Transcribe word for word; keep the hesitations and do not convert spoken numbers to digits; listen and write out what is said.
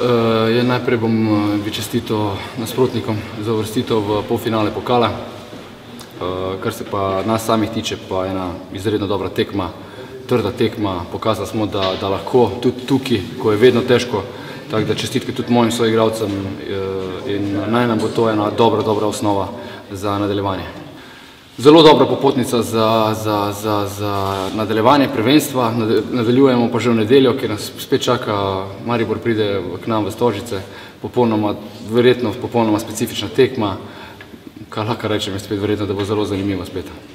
Ja, najprej bom bi čestito nasprotnikom za uvrstitev v polfinale pokala. Kar se pa nas samih tiče, pa ena izredno dobra tekma, trda tekma. Pokazali smo, da, da lahko tudi tukaj, ko je vedno težko, tako da čestitke tudi mojim soigralcem in naj nam bo to ena dobra, dobra osnova za nadaljevanje. Zelo dobra popotnica za, za, za, za nadaljevanje prvenstva, nadaljujemo pa že v nedeljo, kjer nas spet čaka, Maribor pride k nam v Stožice, popolnoma, verjetno popolnoma specifična tekma, kar lahko rečem je spet verjetno, da bo zelo zanimivo spet.